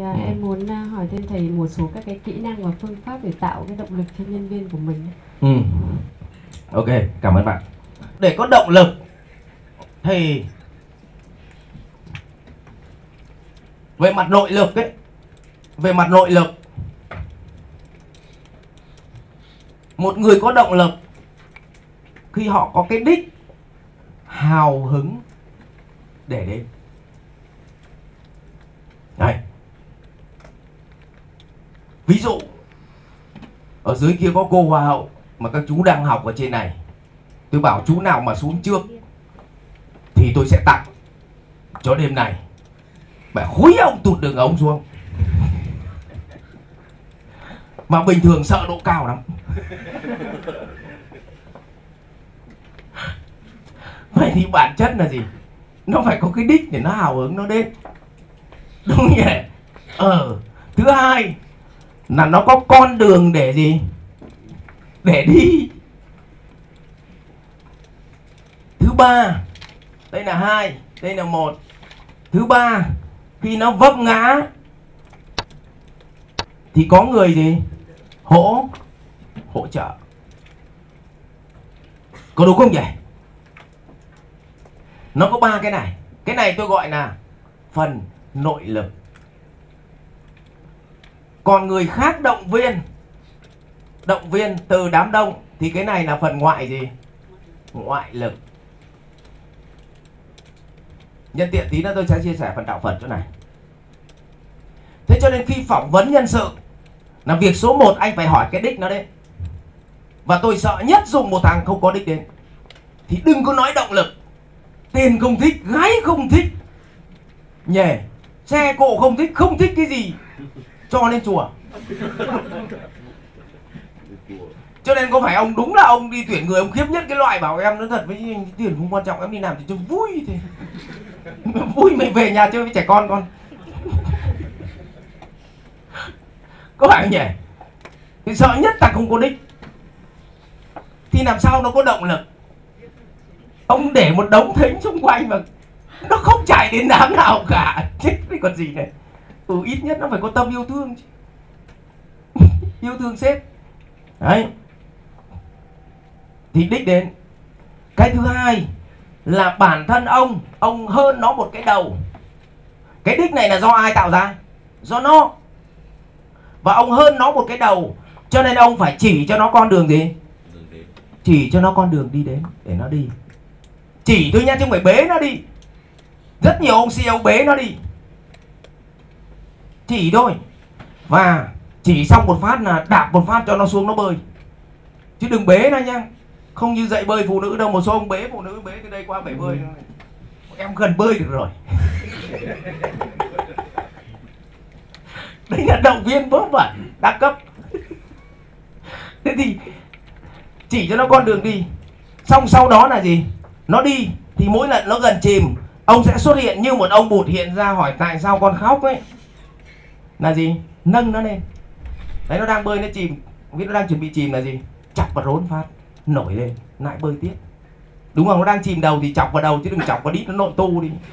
em muốn hỏi thêm thầy một số các cái kỹ năng và phương pháp để tạo cái động lực cho nhân viên của mình. Ok, cảm ơn bạn. Để có động lực thì về mặt nội lực ấy, một người có động lực khi họ có cái đích hào hứng để đến. Đây, ví dụ ở dưới kia có cô hoa hậu mà các chú đang học ở trên này, tôi bảo chú nào mà xuống trước thì tôi sẽ tặng cho đêm này. Mẹ khúi ông tụt đường ống xuống. Mà bình thường sợ độ cao lắm. Vậy thì bản chất là gì? Nó phải có cái đích để nó hào hứng nó đến. Đúng nhỉ? Thứ hai là nó có con đường để gì? Để đi. Thứ ba, đây là 2, đây là 1. Thứ ba, khi nó vấp ngã thì có người gì? Hỗ trợ. Có đúng không nhỉ? Nó có 3 cái này. Cái này tôi gọi là phần nội lực. Còn người khác động viên từ đám đông thì cái này là phần ngoại gì? Ngoại lực. Nhân tiện tí nữa tôi sẽ chia sẻ phần đạo Phật chỗ này. Thế cho nên khi phỏng vấn nhân sự là việc số 1 anh phải hỏi cái đích nó đấy. Và tôi sợ nhất dùng một thằng không có đích đến. Thì đừng có nói động lực. Tiền không thích, gái không thích, nhề, xe cộ không thích cái gì cho lên chùa. Cho nên có phải ông đúng là ông đi tuyển người ông khiếp nhất cái loại bảo em nói thật với tiền không quan trọng, em đi làm thì cho vui thì vui mày về nhà chơi với trẻ con. Có phải không nhỉ? Thì sợ nhất là không có đích. Thì làm sao nó có động lực? Ông để một đống thính xung quanh mà nó không chạy đến đám nào cả, chết với còn gì này. Ít nhất nó phải có tâm yêu thương chứ. Yêu thương sếp. Đấy. Thì đích đến. Cái thứ hai là bản thân ông hơn nó một cái đầu. Cái đích này là do ai tạo ra? Do nó. Và ông hơn nó một cái đầu, cho nên ông phải chỉ cho nó con đường gì? Chỉ cho nó con đường đi đến để nó đi. Chỉ thôi nha, chứ không phải bế nó đi. Rất nhiều ông CEO bế nó đi. Chỉ thôi. Và chỉ xong một phát là đạp một phát cho nó xuống nó bơi. Chứ đừng bế nó nha. Không như dạy bơi phụ nữ đâu. Một số ông bế phụ nữ bế từ đây qua bể bơi. Em gần bơi được rồi. Đấy là động viên vớ vẩn đa cấp. Thế thì chỉ cho nó con đường đi. Xong sau đó là gì? Nó đi thì mỗi lần nó gần chìm, ông sẽ xuất hiện như một ông bụt hiện ra hỏi tại sao con khóc ấy. Là gì? Nâng nó lên. Đấy, nó đang bơi nó chìm, biết nó đang chuẩn bị chìm là gì? Chọc vào rốn phát, nổi lên, lại bơi tiếp. Đúng không? Nó đang chìm đầu thì chọc vào đầu chứ đừng chọc vào đít nó nội tu đi.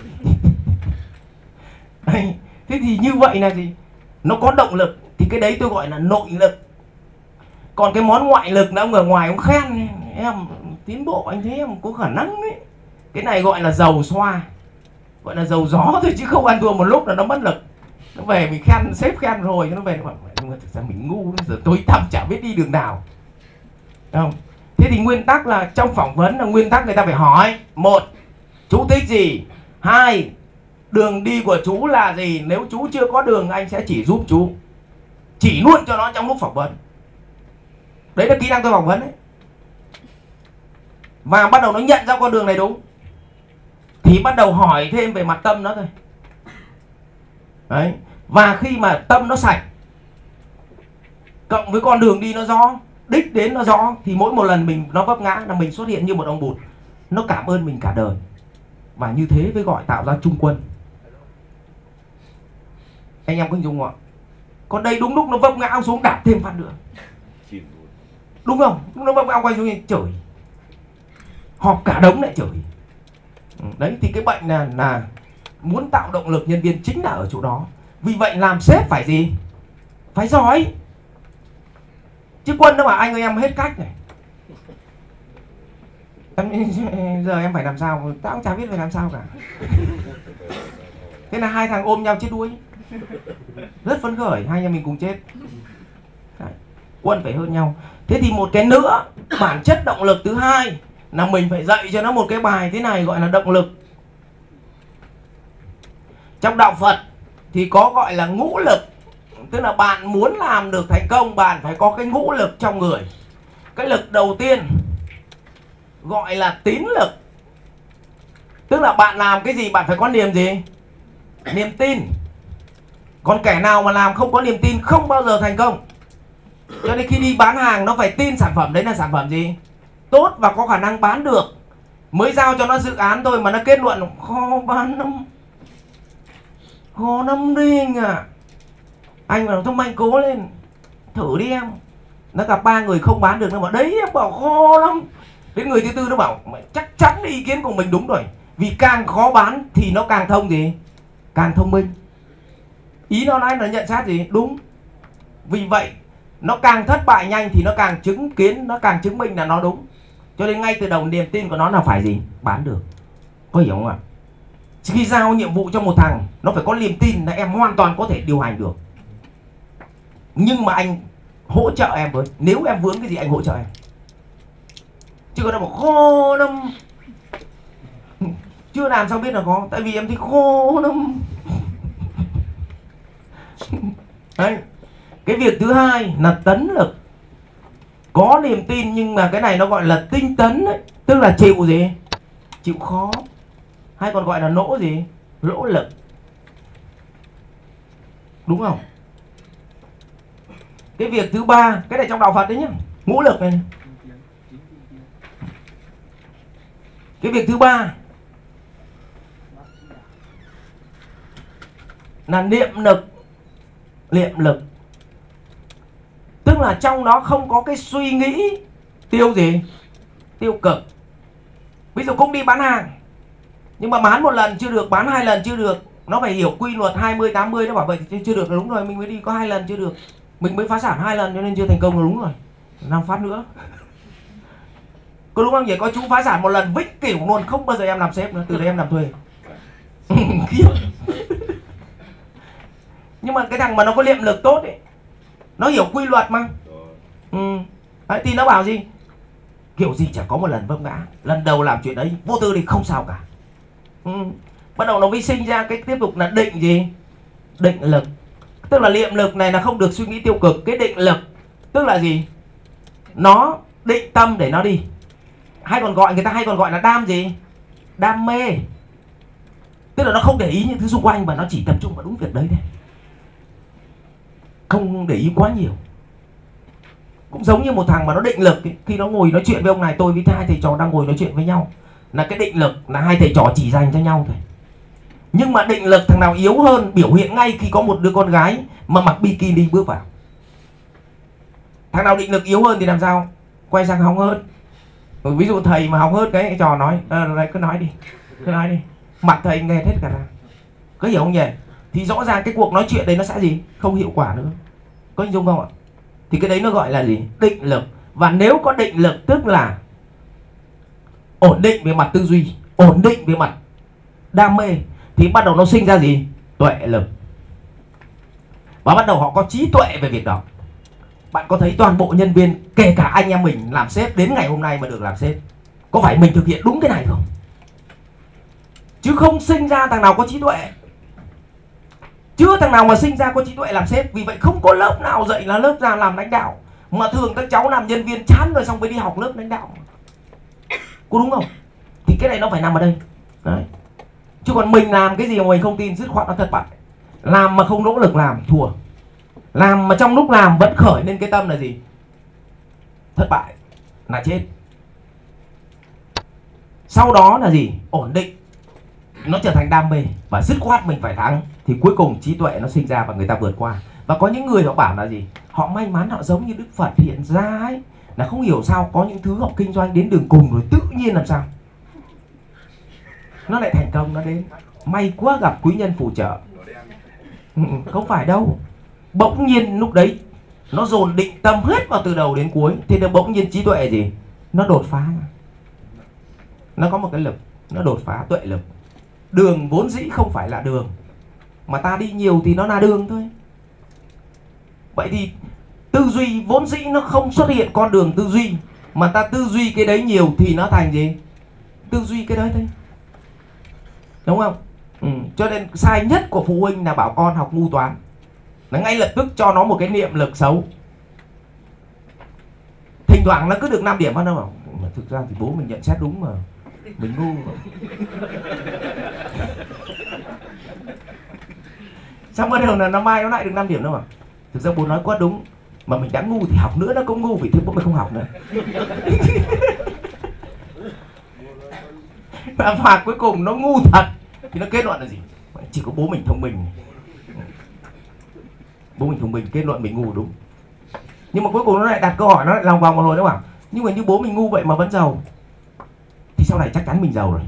Đấy. Thế thì như vậy là gì? Nó có động lực thì cái đấy tôi gọi là nội lực. Còn cái món ngoại lực là ông ở ngoài ông khen em tiến bộ, anh thấy em có khả năng ấy. Cái này gọi là dầu xoa, gọi là dầu gió thôi chứ không ăn thua một lúc là nó mất lực. Nó về mình khen, sếp khen rồi nó về nó bảo thực ra mình ngu, giờ tối tăm chả biết đi đường nào. Đúng không? Thế thì nguyên tắc là trong phỏng vấn là nguyên tắc người ta phải hỏi: 1. Chú thích gì? 2. Đường đi của chú là gì? Nếu chú chưa có đường anh sẽ chỉ giúp chú. Chỉ luôn cho nó trong lúc phỏng vấn. Đấy là kỹ năng tôi phỏng vấn đấy. Và bắt đầu nó nhận ra con đường này đúng thì bắt đầu hỏi thêm về mặt tâm nó thôi. Đấy. Và khi mà tâm nó sạch cộng với con đường đi nó rõ, đích đến nó rõ, thì mỗi một lần nó vấp ngã là mình xuất hiện như một ông bụt. Nó cảm ơn mình cả đời. Và như thế mới gọi tạo ra trung quân. Anh em có hình dung không ạ? Còn đây đúng lúc nó vấp ngã ông xuống đạp thêm phát nữa. Đúng không? Nó vấp ngã ông quay xuống chửi. Họp cả đống lại chửi. Đấy thì cái bệnh là muốn tạo động lực nhân viên chính là ở chỗ đó. Vì vậy làm sếp phải gì? Phải giỏi. Chứ Quân nó bảo anh ơi em hết cách này, giờ em phải làm sao, tao cũng chả biết phải làm sao cả. Thế là hai thằng ôm nhau chết đuối, rất phấn khởi, hai nhà mình cùng chết. Đấy. Quân phải hơn nhau. Thế thì một cái nữa, bản chất động lực thứ hai là mình phải dạy cho nó một cái bài thế này gọi là động lực. Trong đạo Phật thì có gọi là ngũ lực. Tức là bạn muốn làm được thành công, bạn phải có cái ngũ lực trong người. Cái lực đầu tiên gọi là tín lực. Tức là bạn làm cái gì bạn phải có niềm gì? Niềm tin. Còn kẻ nào mà làm không có niềm tin không bao giờ thành công. Cho nên khi đi bán hàng nó phải tin sản phẩm đấy là sản phẩm gì? Tốt và có khả năng bán được. Mới giao cho nó dự án thôi mà nó kết luận khó bán lắm, khó lắm đi anh ạ. Anh bảo thông anh cố lên, thử đi em. Nó gặp 3 người không bán được, nó bảo đấy em bảo khó lắm. Đến người thứ tư nó bảo chắc chắn ý kiến của mình đúng rồi. Vì càng khó bán thì nó càng thông gì? Càng thông minh. Ý nó nói là nhận xét gì? Đúng. Vì vậy nó càng thất bại nhanh thì nó càng chứng kiến, nó càng chứng minh là nó đúng. Cho nên ngay từ đầu niềm tin của nó là phải gì? Bán được. Có hiểu không ạ? Khi giao nhiệm vụ cho một thằng, nó phải có niềm tin là em hoàn toàn có thể điều hành được. Nhưng mà anh hỗ trợ em với, nếu em vướng cái gì anh hỗ trợ em. Chứ còn nó bảo khô lắm, chưa làm sao biết là khó. Tại vì em thấy khô lắm. Đấy. Cái việc thứ hai là tấn lực. Có niềm tin nhưng mà cái này nó gọi là tinh tấn đấy. Tức là chịu gì? Chịu khó. Hay còn gọi là nỗ gì? Lỗ lực. Đúng không? Cái việc thứ ba, cái này trong đạo Phật đấy nhá, ngũ lực này. Cái việc thứ ba là niệm lực. Niệm lực tức là trong đó không có cái suy nghĩ tiêu gì? Tiêu cực. Ví dụ cũng đi bán hàng, nhưng mà bán một lần chưa được, bán 2 lần chưa được. Nó phải hiểu quy luật 20-80. Nó bảo vậy chưa được là đúng rồi, mình mới đi có 2 lần chưa được, mình mới phá sản 2 lần cho nên chưa thành công là đúng rồi, làm phát nữa. Có đúng không nhỉ? Có chú phá sản 1 lần vĩnh cửu luôn, không bao giờ em làm sếp nữa, từ đấy em làm thuê. Nhưng mà cái thằng mà nó có niệm lực tốt ấy, nó hiểu quy luật mà. Đấy, thì nó bảo gì? Kiểu gì chả có một lần vấp ngã. Lần đầu làm chuyện đấy vô tư thì không sao cả. Bắt đầu nó mới sinh ra cái tiếp tục là định gì? Định lực. Tức là niệm lực này là không được suy nghĩ tiêu cực. Cái định lực tức là gì? Nó định tâm để nó đi. Hay còn gọi, người ta hay còn gọi là đam gì? Đam mê. Tức là nó không để ý những thứ xung quanh mà nó chỉ tập trung vào đúng việc đấy thôi, không để ý quá nhiều. Cũng giống như một thằng mà nó định lực ấy, khi nó ngồi nói chuyện với ông này, tôi với hai thầy trò đang ngồi nói chuyện với nhau, là cái định lực là hai thầy trò chỉ dành cho nhau thôi. Nhưng mà định lực thằng nào yếu hơn biểu hiện ngay khi có một đứa con gái mà mặc bikini bước vào. Thằng nào định lực yếu hơn thì làm sao? Quay sang hóng hớt. Ví dụ thầy mà hóng hớt cái trò nói cứ nói đi, cứ nói đi, mặt thầy nghe hết cả ra. Có hiểu không nhỉ? Thì rõ ràng cái cuộc nói chuyện đấy nó sẽ gì? Không hiệu quả nữa. Có hình dung không ạ? Thì cái đấy nó gọi là gì? Định lực. Và nếu có định lực tức là ổn định về mặt tư duy, ổn định về mặt đam mê, thì bắt đầu nó sinh ra gì? Tuệ lực. Và bắt đầu họ có trí tuệ về việc đó. Bạn có thấy toàn bộ nhân viên, kể cả anh em mình làm sếp đến ngày hôm nay mà được làm sếp, có phải mình thực hiện đúng cái này không? Chứ không sinh ra thằng nào có trí tuệ. Chưa thằng nào mà sinh ra có trí tuệ làm sếp. Vì vậy không có lớp nào dạy là lớp ra làm lãnh đạo. Mà thường các cháu làm nhân viên chán rồi xong mới đi học lớp lãnh đạo. Có đúng không? Thì cái này nó phải nằm ở đây. Đấy. Chứ còn mình làm cái gì mà mình không tin, dứt khoát nó thất bại. Làm mà không nỗ lực làm, thua. Làm mà trong lúc làm vẫn khởi lên cái tâm là gì? Thất bại, là chết. Sau đó là gì? Ổn định. Nó trở thành đam mê. Và dứt khoát mình phải thắng. Thì cuối cùng trí tuệ nó sinh ra và người ta vượt qua. Và có những người họ bảo là gì? Họ may mắn, họ giống như Đức Phật hiện ra ấy, là không hiểu sao có những thứ họ kinh doanh đến đường cùng rồi tự nhiên làm sao nó lại thành công, nó đến. May quá gặp quý nhân phù trợ. Không phải đâu. Bỗng nhiên lúc đấy nó dồn định tâm hết vào từ đầu đến cuối, thì nó bỗng nhiên trí tuệ gì, nó đột phá. Nó có một cái lực, nó đột phá tuệ lực. Đường vốn dĩ không phải là đường, mà ta đi nhiều thì nó là đường thôi. Vậy thì tư duy vốn dĩ nó không xuất hiện con đường tư duy, mà ta tư duy cái đấy nhiều thì nó thành gì? Tư duy cái đấy thôi. Đúng không? Cho nên sai nhất của phụ huynh là bảo con học ngu toán, là ngay lập tức cho nó một cái niệm lực xấu. Thỉnh thoảng nó cứ được 5 điểm, nó bảo mà thực ra thì bố mình nhận xét đúng mà mình ngu. Xong bắt đầu là nó mai nó lại được 5 điểm đâu mà thực ra bố nói quá đúng, mà mình đã ngu thì học nữa nó cũng ngu, vì thế bố mình không học nữa. Và cuối cùng nó ngu thật thì nó kết luận là gì? Chỉ có bố mình thông minh. Bố mình thông minh, kết luận mình ngu đúng. Nhưng mà cuối cùng nó lại đặt câu hỏi, nó lại lòng vòng một hồi, nó bảo nhưng mà như bố mình ngu vậy mà vẫn giàu, thì sau này chắc chắn mình giàu rồi.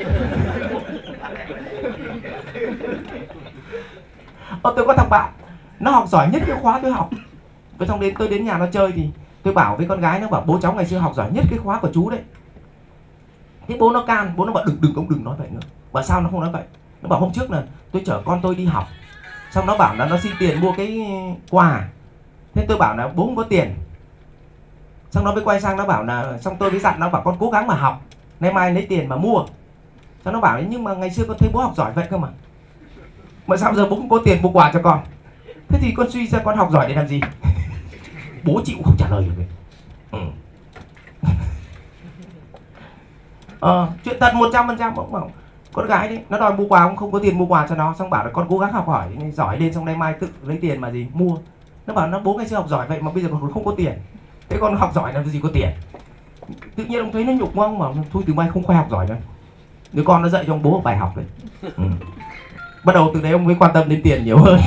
Tôi có thằng bạn nó học giỏi nhất cái khóa tôi học. Xong tôi đến nhà nó chơi thì tôi bảo với con gái, nó bảo bố cháu ngày xưa học giỏi nhất cái khóa của chú đấy. Thế bố nó can, bố nó bảo đừng nói vậy nữa. Bảo sao nó không nói vậy? Nó bảo hôm trước là tôi chở con tôi đi học, xong nó bảo là nó xin tiền mua cái quà. Thế tôi bảo là bố không có tiền. Xong nó mới quay sang nó bảo là, xong tôi mới dặn nó bảo con cố gắng mà học, nay mai lấy tiền mà mua. Xong nó bảo nhưng mà ngày xưa con thấy bố học giỏi vậy cơ mà sao giờ bố không có tiền mua quà cho con? Thế thì con suy ra con học giỏi để làm gì? Bố chịu không trả lời được. Chuyện thật 100%. Ông bảo con gái đấy, nó đòi mua quà, ông không có tiền mua quà cho nó, xong bảo là con cố gắng học hỏi giỏi lên, xong nay mai tự lấy tiền mà gì mua. Nó bảo nó bố ngày xưa học giỏi vậy mà bây giờ còn không có tiền, thế con học giỏi làm gì có tiền. Tự nhiên ông thấy nó nhục ông, mà thôi từ mai không khoe học giỏi nữa, đứa con nó dạy cho ông bố một bài học đấy. Bắt đầu từ đấy ông mới quan tâm đến tiền nhiều hơn.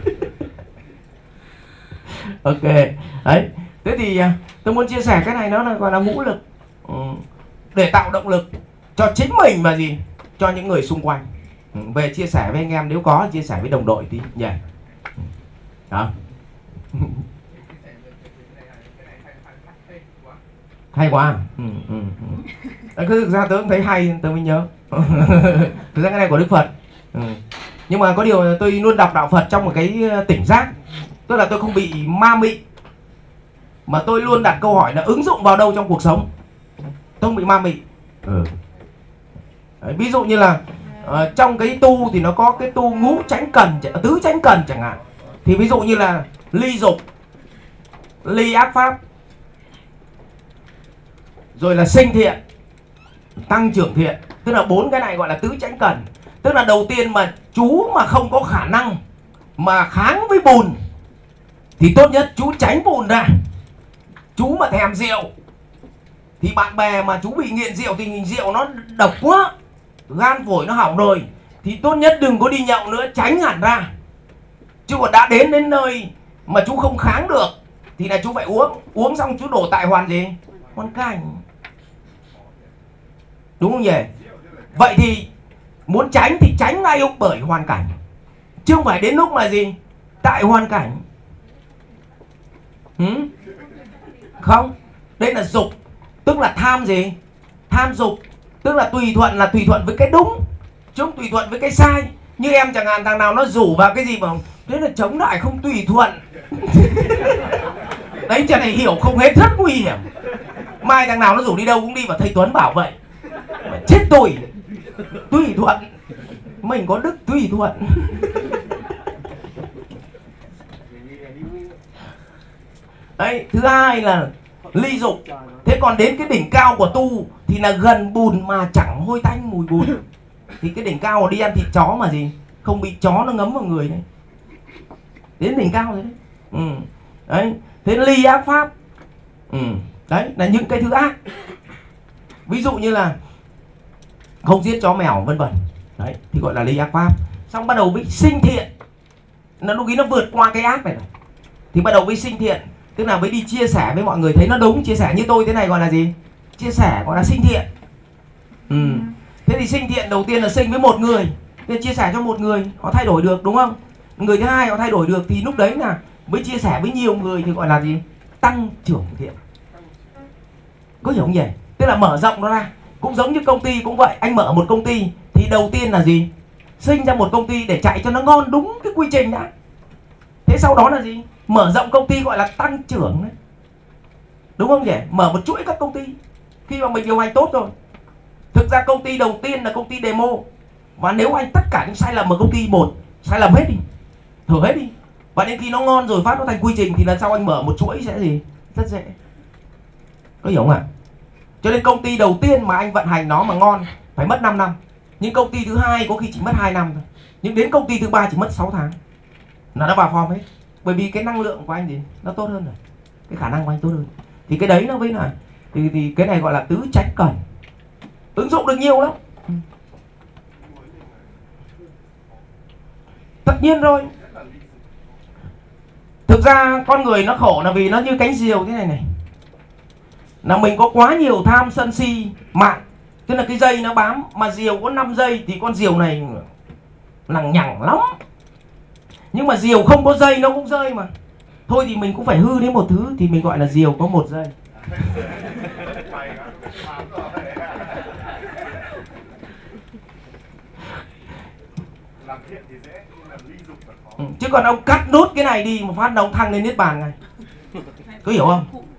Ok đấy, thế thì tôi muốn chia sẻ cái này, nó là gọi là ngũ lực, để tạo động lực cho chính mình và gì, cho những người xung quanh. Về chia sẻ với anh em, nếu có chia sẻ với đồng đội tí nhỉ. Đó. Hay quá. Thực ra tớ cũng thấy hay, tớ mới nhớ. Thực ra cái này của Đức Phật. Nhưng mà có điều tôi luôn đọc đạo Phật trong một cái tỉnh giác, tức là tôi không bị ma mị, mà tôi luôn đặt câu hỏi là ứng dụng vào đâu trong cuộc sống. Tôi không bị ma mị. Ví dụ như là trong cái tu thì nó có cái tu ngũ chánh cần, tứ chánh cần chẳng hạn. Thì ví dụ như là ly dục, ly ác pháp, rồi là sinh thiện, tăng trưởng thiện. Tức là 4 cái này gọi là tứ chánh cần. Tức là đầu tiên mà chú mà không có khả năng mà kháng với bùn thì tốt nhất chú tránh bùn ra. Chú mà thèm rượu thì bạn bè mà chú bị nghiện rượu thì rượu nó độc quá, gan phổi nó hỏng rồi, thì tốt nhất đừng có đi nhậu nữa, tránh hẳn ra. Chứ còn đã đến nơi mà chú không kháng được thì là chú phải uống xong chú đổ tại hoàn gì? Hoàn cảnh. Đúng không nhỉ? Vậy thì muốn tránh thì tránh ngay bởi hoàn cảnh, chứ không phải đến lúc mà gì tại hoàn cảnh. Không, đây là dục, tức là tham gì? Tham dục, tức là tùy thuận với cái đúng, chứ không tùy thuận với cái sai. Như em chẳng hạn, thằng nào nó rủ vào cái gì mà thế là chống lại không tùy thuận. Đấy, chuyện này hiểu không hết, rất nguy hiểm. Mai thằng nào nó rủ đi đâu cũng đi vào thầy Tuấn bảo vậy, mà chết tôi. Tùy thuận, mình có đức tùy thuận. Đấy, thứ hai là ly dục. Thế còn đến cái đỉnh cao của tu thì là gần bùn mà chẳng hôi tanh mùi bùn. Thì cái đỉnh cao đi ăn thịt chó mà gì, không bị chó nó ngấm vào người đấy. Đến đỉnh cao rồi đấy. Đấy, thế ly ác pháp. Đấy là những cái thứ ác. Ví dụ như là không giết chó mèo vân vân. Đấy thì gọi là ly ác pháp. Xong bắt đầu với sinh thiện. Nó lúc ý nó vượt qua cái ác này. Thì bắt đầu với sinh thiện, tức là với đi chia sẻ với mọi người thấy nó đúng, chia sẻ như tôi thế này gọi là gì? Chia sẻ, gọi là sinh thiện. Thế thì sinh thiện đầu tiên là sinh với một người, nên chia sẻ cho một người họ thay đổi được, đúng không? Người thứ hai họ thay đổi được thì lúc đấy là mới chia sẻ với nhiều người thì gọi là gì? Tăng trưởng thiện. Có hiểu không nhỉ? Tức là mở rộng nó ra. Cũng giống như công ty cũng vậy, anh mở một công ty thì đầu tiên là gì? Sinh ra một công ty để chạy cho nó ngon đúng cái quy trình đã. Thế sau đó là gì? Mở rộng công ty gọi là tăng trưởng đấy. Đúng không nhỉ? Mở một chuỗi các công ty khi mà mình điều hành tốt rồi. Thực ra công ty đầu tiên là công ty demo. Và nếu anh tất cả những sai lầm ở công ty một, sai lầm hết đi, thử hết đi. Và đến khi nó ngon rồi phát nó thành quy trình thì lần sau anh mở một chuỗi sẽ gì? Rất dễ. Có hiểu không ạ? Cho nên công ty đầu tiên mà anh vận hành nó mà ngon phải mất 5 năm. Nhưng công ty thứ hai có khi chỉ mất 2 năm thôi. Nhưng đến công ty thứ ba chỉ mất 6 tháng là nó vào form hết. Bởi vì cái năng lượng của anh gì? Nó tốt hơn rồi. Cái khả năng của anh tốt hơn. Thì cái đấy nó với là thì cái này gọi là tứ tránh cần. Ứng dụng được nhiều lắm. Tất nhiên rồi. Thực ra con người nó khổ là vì nó như cánh diều thế này này. Là mình có quá nhiều tham sân si mạng. Tức là cái dây nó bám. Mà diều có 5 dây thì con diều này lằng nhằng lắm. Nhưng mà diều không có dây nó cũng rơi mà. Thôi thì mình cũng phải hư đến một thứ thì mình gọi là diều có một dây. Chứ còn ông cắt nốt cái này đi một phát là ông thăng lên niết bàn ngay. Có hiểu không?